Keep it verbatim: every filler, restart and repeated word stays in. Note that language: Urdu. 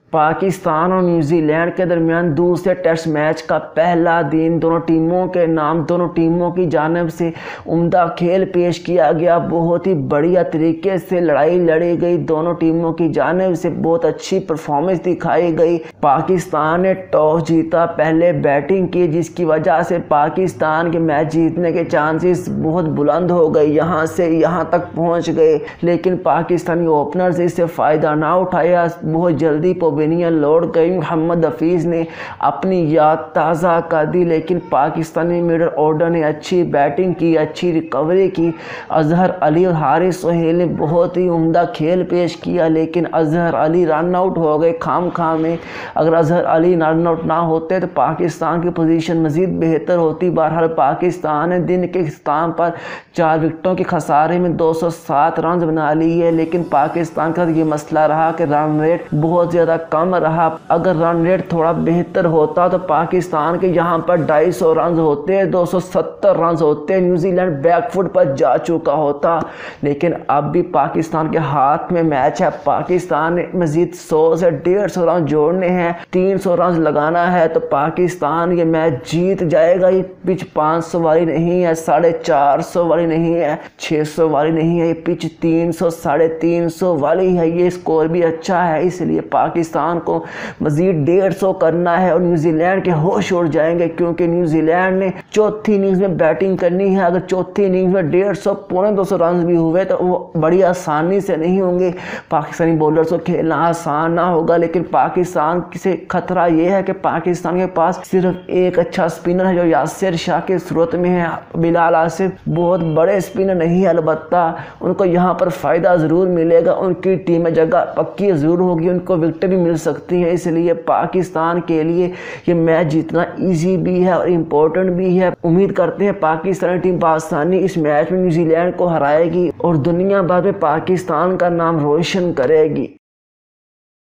پاکستان اور نیوزی لینڈ کے درمیان دوسرے ٹیسٹ میچ کا پہلا دن دونوں ٹیموں کے نام دونوں ٹیموں کی جانب سے عمدہ کھیل پیش کیا گیا۔ بہت ہی بڑھیا طریقے سے لڑائی لڑی گئی، دونوں ٹیموں کی جانب سے بہت اچھی پرفارمنس دکھائی گئی۔ پاکستان نے ٹاس جیتا، پہلے بیٹنگ کی، جس کی وجہ سے پاکستان کے میچ جیتنے کے چانسز بہت بلند ہو گئے، یہاں سے یہاں تک پہنچ گئے، لیکن پاکستانی اوپنرز اس سے فائدہ نہ اٹھایا۔ بہت جلدی پوینین لوٹ گئی، محمد حفیظ نے اپنی یاد تازہ کر دی، لیکن پاکستانی میڈل آرڈر نے اچھی بیٹنگ کی، اچھی ریکوری کی۔ اظہر علی اور حارث سہیل نے بہت ہی عمدہ کھیل پیش کیا، لیکن اظہر علی رن آؤٹ ہو گئے خام خواہ میں۔ اگر اظہر علی رن آؤٹ نہ ہوتے تو پاکستان کی پوزیشن مزید بہتر ہوتی۔ بہرحال پاکستان نے دن کے اختتام پر چار وکٹوں کے خسارے میں دو سو سات رنز بنا لیے، لیکن پاکستان کا یہ مسئلہ رہا کہ رن ریٹ بہت زیادہ کم رہا۔ اگر رن ریٹ تھوڑا بہتر ہوتا تو پاکستان کے یہاں پر ڈھائی سو رنز ہوتے، دو سو ستر رنز ہوتے، نیوزی لینڈ بیک فٹ پر جا چکا ہوتا، لیکن اب بھی پاکستان کے ہاتھ میں میچ ہے۔ پاکستان نے مزید سو سے ڈیڑھ سو رنز جوڑنے ہیں، تین سو رنز لگانا ہے تو پاکستان یہ میچ جیت جائے گا۔ یہ پچ پانچ سو والی نہیں ہے، ساڑھے چار سو والی نہیں ہے، چھ سو والی نہیں ہے، یہ پچ تین سو ساڑھے تین سو والی ہے۔ یہ اسکور بھی اچھا ہے، اس لیے پاکستان کو مزید ڈیڑھ سو کرنا ہے اور نیوزی لینڈ کے ہوش اڑ جائیں گے، کیونکہ نیوزی لینڈ نے چوتھی اننگز میں بیٹنگ کرنی ہے۔ اگر چوتھی اننگز میں ڈیڑھ سو پونے دو سو رنز بھی ہوئے تو وہ بڑی آسانی سے نہیں ہوں گے۔ پاکستانی بولرز کو کھیلنا آسان نہ ہوگا، لیکن پاکستان سے خطرہ یہ ہے کہ پاکستان کے پاس صرف ایک اچھا اسپنر ہے جو یاسر شاہ کی صورت میں ہے۔ بلال آصف بہت بڑے اسپنر نہیں ہے، البتہ ان کو یہاں پر فائدہ ضرور ملے گا، ان کی ٹیم میں جگہ پکی ضرور ہوگی، ان کو وکٹ بھی مل سکتی ہیں۔ اس لیے پاکستان کے لیے یہ میچ جتنا ایزی بھی ہے اور امپورٹنٹ بھی ہے۔ امید کرتے ہیں پاکستانی ٹیم بآسانی اس میچ میں نیوزی لینڈ کو ہرائے گی اور دنیا بھر میں پاکستان کا نام روشن کرے گی۔